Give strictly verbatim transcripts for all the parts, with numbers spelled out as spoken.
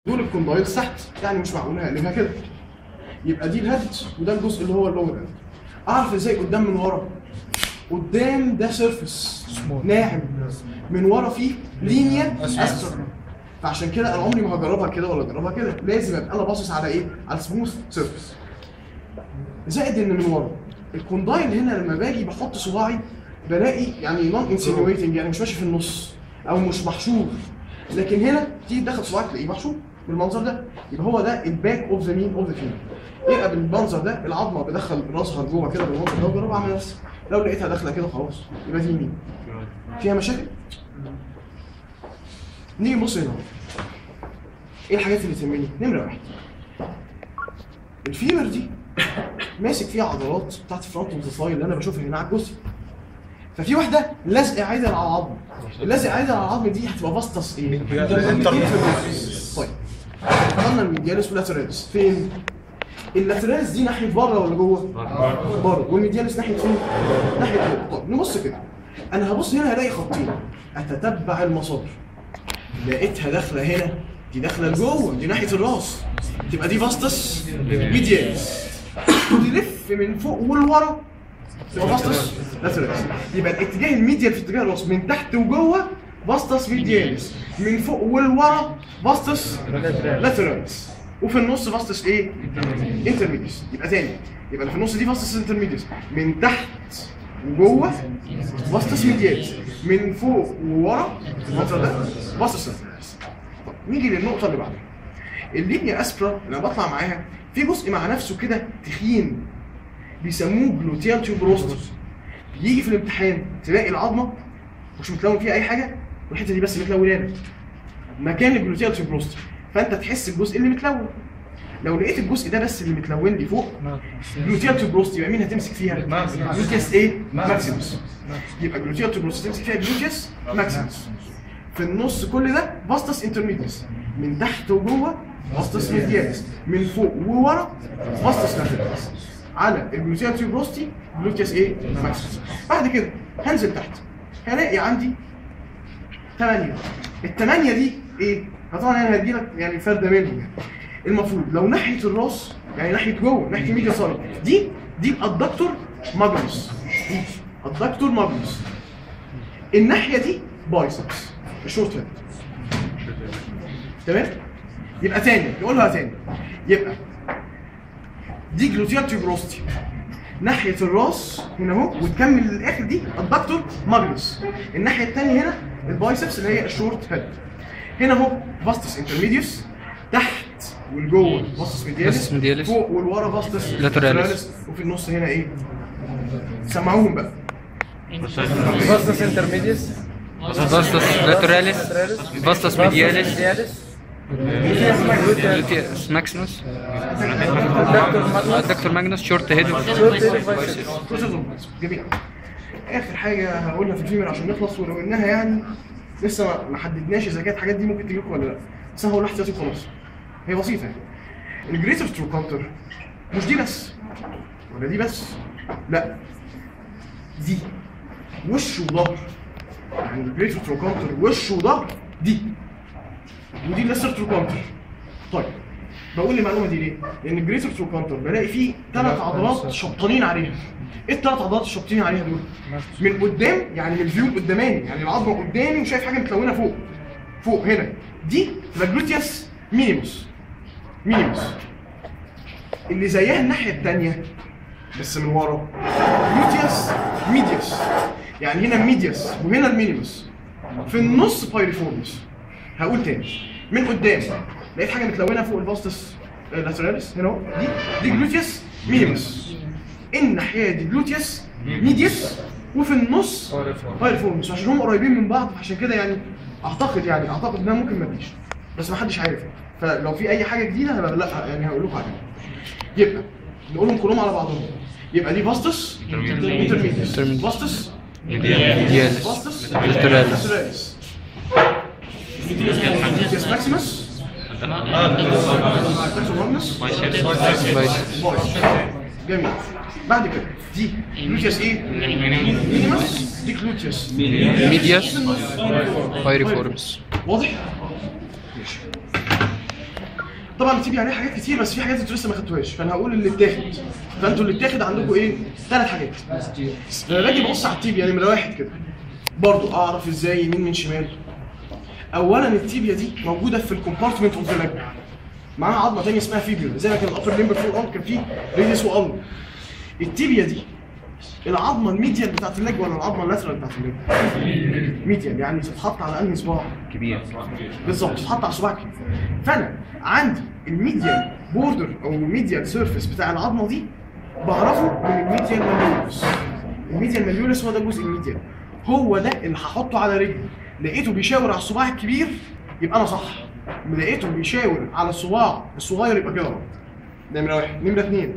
دول الكوندايلز تحت، يعني مش معقول هقلبها كده. يبقى دي الهيد وده الجزء اللي هو اللور اند. اعرف ازاي قدام من ورا؟ قدام ده سيرفيس ناعم، من ورا فيه لينيا اسفل، فعشان كده انا عمري ما هجربها كده ولا اجربها كده، لازم ابقى انا باصص على ايه؟ على سموث سيرفيس. زائد ان من ورا الكوندايل هنا لما باجي بحط صباعي بلاقي يعني نون انسينويتنج، يعني مش ماشي في النص او مش محشور، لكن هنا تيجي تدخل صباعك تلاقيه محشور بالمنظر ده. يبقى هو ده الباك اوف ذا مين اوف ذا فيمر. يبقى بالمنظر ده العظمه بدخل راسها لجوه كده بالمنظر ده وجرب اعمل نفسي. لو لقيتها داخله كده خلاص يبقى دي يمين. فيها مشاكل؟ نيجي نبص هنا. ايه الحاجات اللي تهمني؟ نمره واحد. الفيمر دي ماسك فيها عضلات بتاعت الفرونت اوف ذا ثاي اللي انا بشوفها هنا على الجزء. ففي واحده لازقه عادل على العظم. اللازقه عادل على العظم دي هتبقى فاستس ايه؟ طيب. قلنا الميدياليس واللاتراليس فين؟ اللاتراليس دي ناحيه بره ولا جوه؟ بره. والميدياليس ناحيه فين؟ ناحيه جوه. طب نبص كده. انا هبص هنا هلاقي خطين. اتتبع المسار. لقيتها داخله هنا، دي داخله لجوه، دي ناحيه الراس. تبقى دي فاستس ميدياليس. تلف من فوق ولورا تبقى فاستس لاتراليس. يبقى الاتجاه الميديال في اتجاه الراس من تحت وجوه فاستس ميدياليس، من فوق ولورا فاستس لاتراليس، وفي النص فاستس ايه؟ انترميديس. يبقى تاني، يبقى اللي في النص دي فاستس انترميديس، من تحت وجوه فاستس ميدياليس، من فوق وورا المنظر ده فاستس لاتراليس. طب نيجي للنقطه اللي بعدها. اللينيا اسبرا اللي انا بطلع معاها في جزء مع نفسه كده تخين بيسموه جلوتيال تيوبروستر. بيجي في الامتحان تلاقي العظمه مش متلون فيها اي حاجه والحته دي بس متلونه لك مكان الجلوتيال تيوبروستر، فانت تحس الجزء اللي متلون. لو لقيت الجزء ده بس اللي متلون لي فوق جلوتيال تيوبروستر، يبقى مين هتمسك فيها؟ جلوتياس ايه؟ ماكسيموس. يبقى جلوتيال تيوبروستر تمسك فيها جلوتياس ماكسيموس. في النص كل ده فاستس انترميديس، من تحت وجوه فاستس ميدياليس، من فوق وورا فاستس لاتراليس. على الجلوتيال تيوبروستي جلوتياس ايه؟ ماكسيموس. بعد كده هنزل تحت هلاقي عندي ثمانية. الثمانية دي ايه؟ طبعا انا هدي لك يعني فرده منهم. يعني المفروض لو ناحيه الراس يعني ناحيه جوه ناحيه الميديا سايد دي دي الدكتور ماجنوس، دي الدكتور ماجنوس. الناحيه دي بايسبس الشورت هيد. تمام؟ يبقى تاني نقولها تاني. يبقى دي جلوتيال تيوبروستي ناحيه الراس هنا اهو وتكمل للاخر دي الدكتور ماجنوس. الناحيه الثانيه هنا البايسبس اللي هي الشورت هيد. هنا اهو فاستس انترميديوس، تحت والجوه فاستس ميدياليس، فوق والورا فاستس لاتراليس، وفي النص هنا ايه؟ سمعوهم بقى. فاستس انترميديوس، فاستس لاتراليس، فاستس ميدياليس، جلوتياس ماكسيموس، الدكتور ماجنوس، شورت هيد. جميل. اخر حاجه هقولها في الفيمر عشان نخلص، ولو انها يعني لسه ما حددناش اذا كانت الحاجات دي ممكن تجي لكم ولا لا، بس انا هقول احتياطي خلاص. هي بسيطه يعني. الجريتر تروكانتر مش دي بس ولا دي بس، لا دي وش وظهر. يعني الجريتر تروكانتر وش وظهر دي، ودي الليسر تروكانتر. طيب بقول المعلومه دي ليه؟ لان الجريتر تروكانتر بلاقي فيه ثلاث عضلات شبطانين عليها. ايه الثلاث عضلات الشبطانين عليها دول؟ من قدام يعني من الفيو قداماني، يعني العظمه قدامي وشايف حاجه متلونه فوق. فوق هنا دي جلوتياس مينيموس. مينيموس. اللي زيها الناحيه الثانيه بس من ورا جلوتياس ميديوس. يعني هنا الميديوس وهنا المينيموس. في النص بايريفورمس. هقول تاني. من قدام لقيت حاجه متلونه فوق الفاستس لاتراليس هنا اهو، دي دي جلوتياس مينيموس. الناحيه دي جلوتياس ميديوس، وفي النص بايريفورمس. عشان هم قريبين من بعض عشان كده يعني اعتقد يعني اعتقد انها ممكن ما تجيش، بس ما حدش عارف. فلو في اي حاجه جديده هبقى لا يعني هقول لكم عليها. يبقى نقولهم كلهم على بعضهم. يبقى دي فاستس انترميديس، فاستس ميدياليس، فاستس لاتراليس، جلوتياس ماكسيموس، جميل. بعد كده دي جلوتياس ايه؟ مينيموس. دي جلوتياس ميدياس بايريفورمس. واضح؟ ماشي. طبعا التيبيا عليه حاجات كتير، بس في حاجات انتوا لسه ما خدتوهاش، فانا هقول اللي اتاخد. فانتوا اللي اتاخد عندكم ايه؟ ثلاث حاجات. لما باجي ببص على التيبيا نمره واحد كده برضه اعرف ازاي يمين من شمال. اولا التيبيا دي موجوده في الكومبارتمنت اوف ذا ليج، معاها عظمه ثانيه اسمها فيبيولا، زي ما كان الابر ليمبر فوق الارم كان فيه ريديوس والم. التيبيا دي العظمه الميديال بتاعت الليج ولا العظمه اللاترال بتاعت الليج؟ ميديال، يعني بتتحط على انهي صباع؟ كبير. بالظبط، بتتحط على صباع كبير. فانا عندي الميديال بوردر او الميديال سيرفيس بتاع العظمه دي بعرفه من الميديال ماليولس. الميديال ماليولس هو ده الجزء الميديال، هو ده اللي هحطه على رجلي. لقيته بيشاور على الصباع الكبير يبقى انا صح، لقيته بيشاور على الصباع الصغير يبقى كده غلط. نمره واحد. نمره اثنين،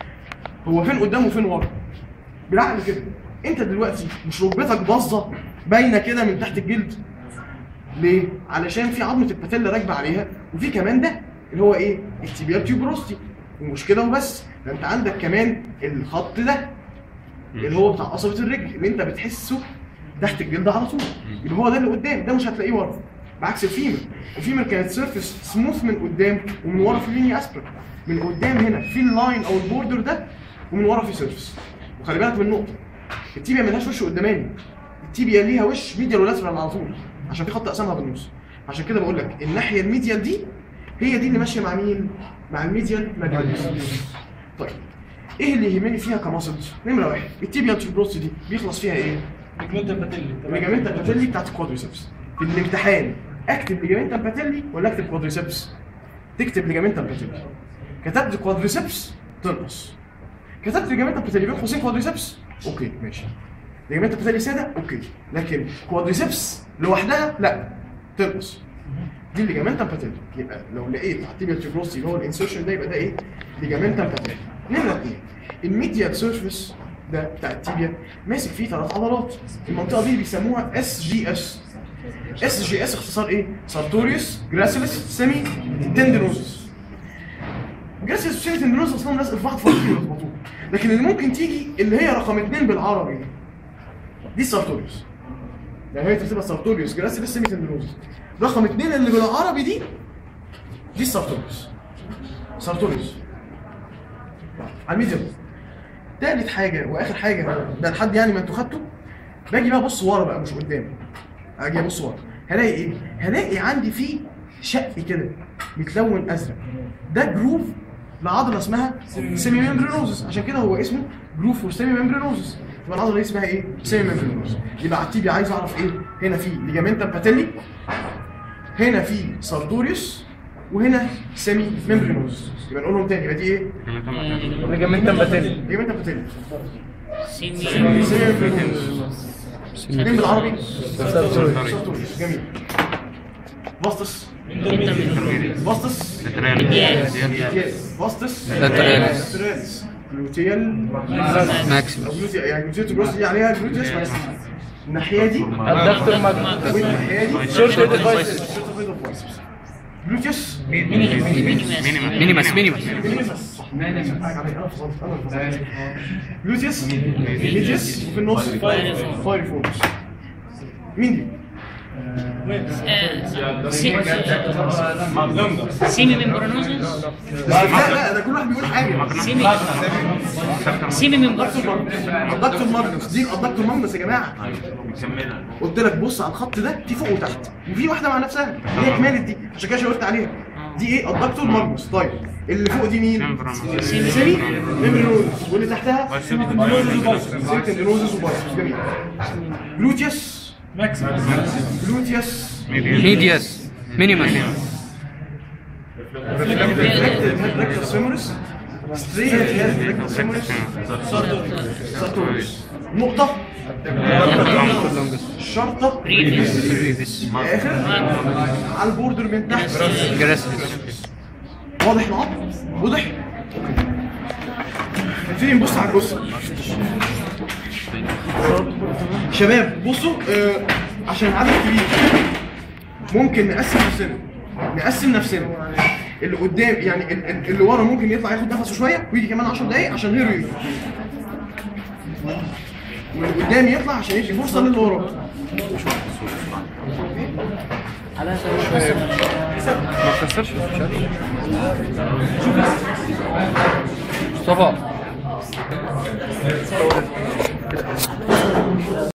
هو فين قدام وفين ورا؟ بالعقل كده. انت دلوقتي مش ركبتك باظه باينه كده من تحت الجلد؟ ليه؟ علشان في عظمه الباتيلا راكبه عليها، وفي كمان ده اللي هو ايه؟ التيبيال تيوبروستي. ومش كده وبس، ده انت عندك كمان الخط ده اللي هو بتاع قصبه الرجل اللي انت بتحسه تحت الجلد على طول، يبقى هو ده اللي قدام، ده مش هتلاقيه ورا. بعكس الفيمر، الفيمر كانت سيرفيس سموث من قدام ومن ورا في لينيا اسبرا. من قدام هنا في اللاين او البوردر ده، ومن ورا في سيرفيس. وخلي بالك من نقطه، التيبيا ملهاش وش قداماني، التيبيا ليها وش ميديال ولاترال على طول، عشان في خط اقسامها بالنص. عشان كده بقول لك الناحيه الميديال دي هي دي اللي ماشيه مع مين؟ مع الميديال ماليولس. طيب ايه اللي يهمني فيها كماسلز؟ نمره واحد، التيبيال تيوبروستي دي بيخلص فيها ايه؟ ليجامنتا باتيلي. الليجامنتا باتيلي بتاعت الكوادريسبس. في الامتحان اكتب ليجامنتا باتيلي ولا اكتب كوادريسبس؟ تكتب ليجامنتا باتيلي. كتبت كوادريسبس تنقص. كتبت ليجامنتا باتيلي بين قوسين كوادريسبس، اوكي ماشي. ليجامنتا باتيلي ساده، اوكي. لكن كوادريسبس لوحدها لا، تنقص. دي الليجامنتا باتيلي. يبقى لو لقيت على التيبيال تيوبروستي اللي هو الانسيرشن ده يبقى ده ايه؟ ليجامنتا باتيلي. نمره اثنين، الميديال سيرفيس ده بتاع التيبيا ماسك فيه ثلاث عضلات. المنطقه دي بيسموها اس جي اس. اس جي اس اختصار ايه؟ سارتوريوس جراسيلس سيمي تندينوزس. جراسيلس وسيمي تندينوزس اصلا لازق في بعض فاضيين يربطوه، لكن اللي ممكن تيجي اللي هي رقم اثنين بالعربي دي سارتوريوس. يعني هي تبقى سارتوريوس جراسيلس سيمي تندينوزس. رقم اثنين اللي بالعربي دي دي سارتوريوس. سارتوريوس على الميديال. تالت حاجه واخر حاجه ده لحد يعني ما انتوا خدتوا، باجي بقى ابص ورا بقى مش قدام. اجي ابص ورا هلاقي ايه؟ هلاقي عندي فيه شق كده متلون ازرق، ده جروف لعضله اسمها سيمي ممبرينوزس، عشان كده هو اسمه جروف فور سيمي ممبرينوزس. يبقى العضله دي اسمها ايه؟ سيمي ممبرينوزس. يبقى على التيبيا عايز اعرف ايه؟ هنا في ليجامنتا باتيلي، هنا في سارتوريوس، وهنا سيمي ممبرينوزس. يبقى نقولهم تاني، يبقى دي ايه؟ ليجامنتا باتيلي. ليجامنتا باتيلي. سيمي ممبرينوزس. اثنين بالعربي سارتوريوس. جميل. فاستس فاستس ميديالس فاستس لاتراليس لاتراليس جلوتيال ماكسيموس. جلوتيال يعني جلوتيال تيوبروستي دي عليها جلوتيوس ماكسيموس. الناحيه دي الدكتور ماجنس. والناحيه دي شورت هيد بايسبس. جلوتيوس مينيماس مينيماس جلوتيوس ميديوس وفي النص فايرفورس. مين دي؟ سيمي ممبرينوزس. لا لا ده كل واحد بيقول حاجه. سيمي سيمي ممبرينوزس. الدكتور ماجنس دي الدكتور ماجنس يا جماعه. قلت لك بص على الخط ده في فوق وتحت، وفي واحده مع نفسها هي كمالة دي، عشان كده شاورت عليها. دي ايه؟ الدكتور ماجنس. طيب اللي فوق دي مين؟ سيمي ممبرينوزس، واللي تحتها سيمي تندينوزس وبايسبس. جميل. جلوتيوس جلوتيوس ميدياس مينيماس ريكتس فيمورس ستريت هيد ريكتس فيمورس سارتوريوس. نقطة شرطة ريفيس آخر على البوردر من تحت جراسيلس. واضح معاك؟ واضح؟ نبتدي نبص على الجثة. شباب بصوا آه عشان العدد كبير ممكن نقسم نفسنا نقسم نفسنا اللي قدام يعني اللي ورا ممكن يطلع ياخد نفسه شويه ويجي كمان عشر دقايق عشان غيره يجي، واللي قدام يطلع عشان يدي فرصه للي ورا. ما تكسرش مصطفى